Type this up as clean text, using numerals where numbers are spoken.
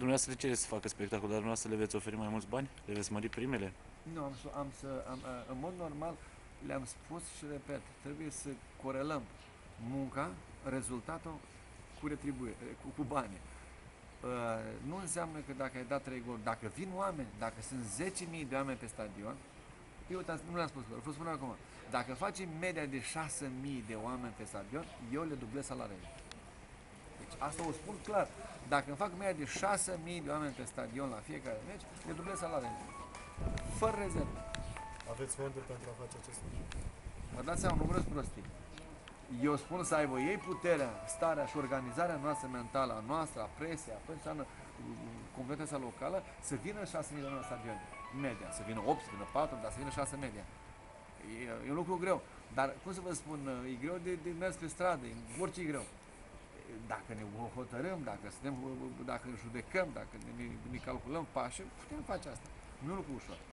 Dumneavoastră ce să facă spectacol, dar dumneavoastră le veți oferi mai mulți bani? Le veți mări primele? Nu, în mod normal, le-am spus și repet, trebuie să corelăm munca, rezultatul cu retribuire, cu bani. Nu înseamnă că dacă ai dat 3 gol, dacă vin oameni, dacă sunt 10.000 de oameni pe stadion, eu nu le-am spus, vă spun acum, dacă facem media de 6.000 de oameni pe stadion, eu le dublez salariile. Deci asta o spun clar. Dacă îmi fac media de 6.000 de oameni pe stadion la fiecare meci, le dublez salariile. Fără rezervă. Aveți fonduri pentru a face acest lucru? Vă dați seama, nu vreau prostii. Eu spun să aibă ei puterea, starea și organizarea noastră mentală, a noastră, a presiei, a tot înseamnă competența locală, să vină 6.000 de oameni la stadion. Media. Să vină 8, să vină 4, dar să vină 6 media. E un lucru greu. Dar, cum să vă spun, e greu de mers pe stradă, orice e greu. Dacă ne hotărâm, dacă judecăm, dacă ne calculăm pași, putem face asta. Nu e un lucru ușor.